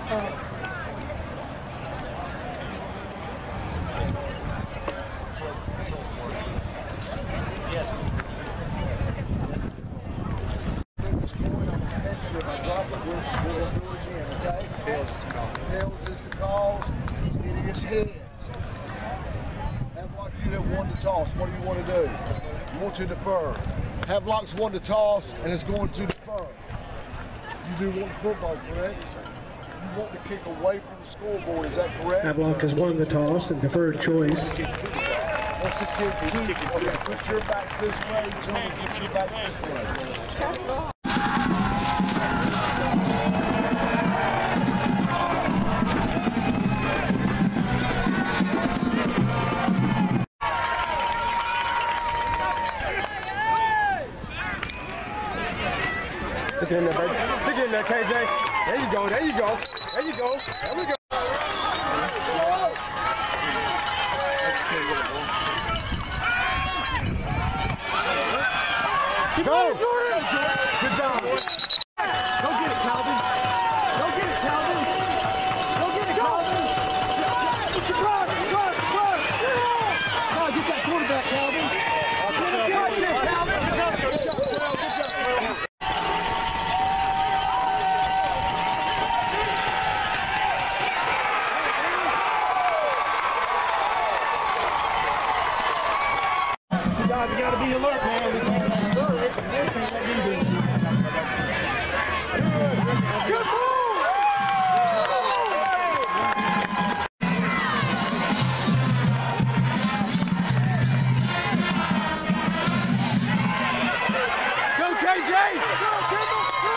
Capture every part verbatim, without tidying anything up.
Tails is the cause. It is heads. Have like you have won the toss. What do you want to do? You want to defer. Havelock's won the toss and is going to defer. You do want the football, correct? You want to kick away from the scoreboard, is that correct? Havelock has won the toss and deferred choice. What's the kick? Okay, put your back this way, John, put your back this way. Stick it in there, baby. Stick it in there, K J. There you go, there you go. There you go. There we go. Go! Good job. Go get it, Calvin. Go get it, Calvin. Go get it, Calvin. Run, run, run. Come on, get that quarterback, Calvin. Good job, Calvin. Good job, good job, good job. Guys, you gotta be alert, man. We can't let you do it. We can't let you do it. Good move! Go, K J! Go, Kendall! Go!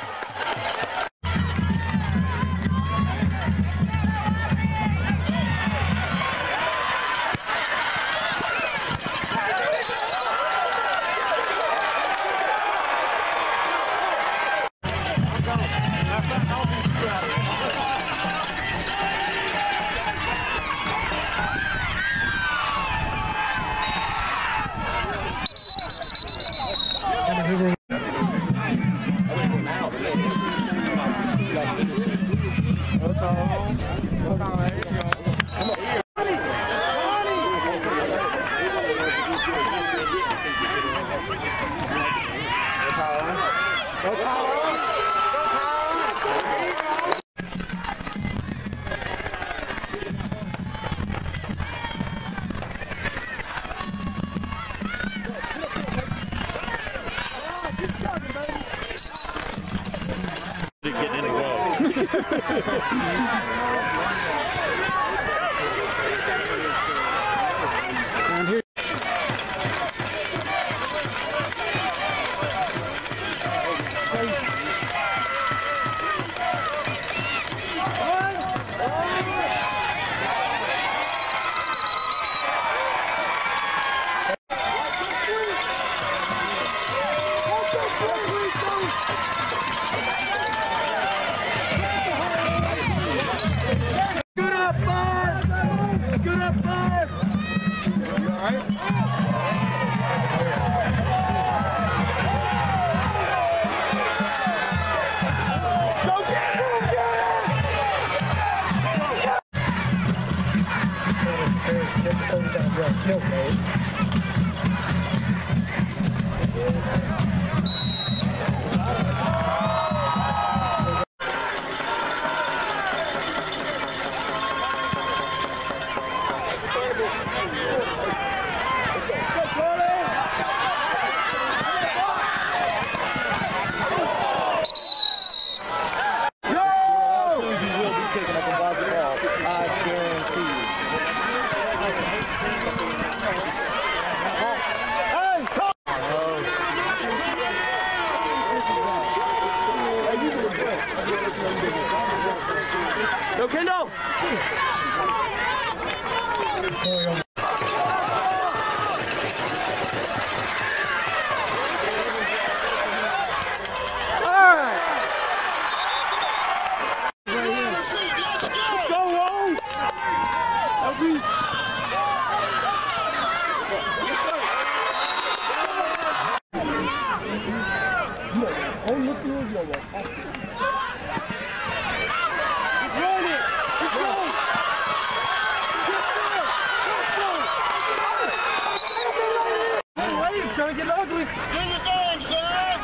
Go, Kendall! gonna get ugly. Do your thing, son.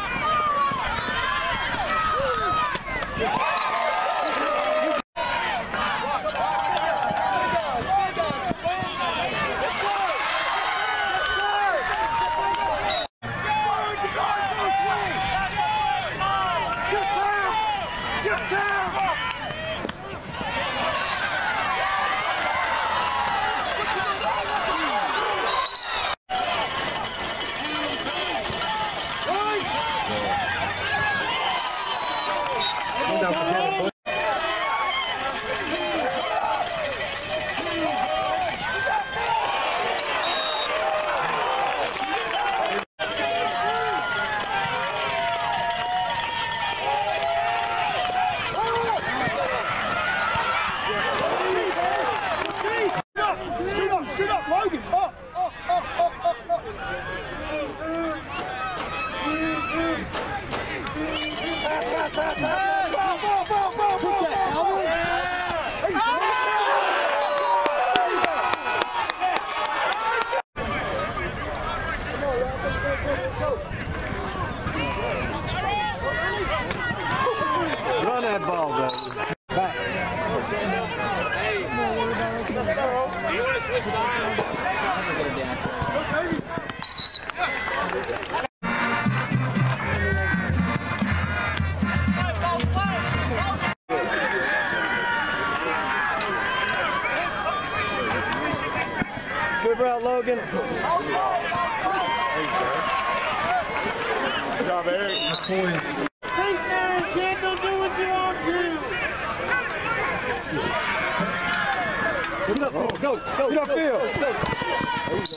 Run that ball, baby. Back. Do you want to switch sides? Good route, Logan. Good job, Eric. Points. Can't go do what you want to do. Get up, go, go, go, get upfield. Go, go. There you go.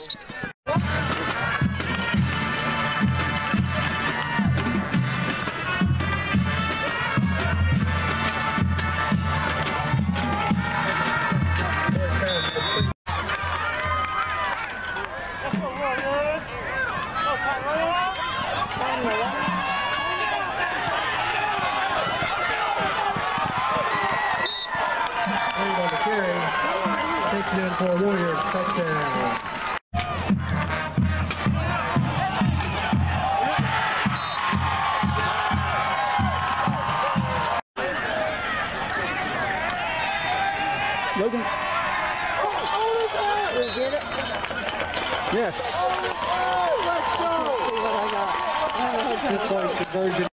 Takes it in for a Warrior touchdown. Logan. Did you get it? Yes. Let's go. See what I got. Good play, conversion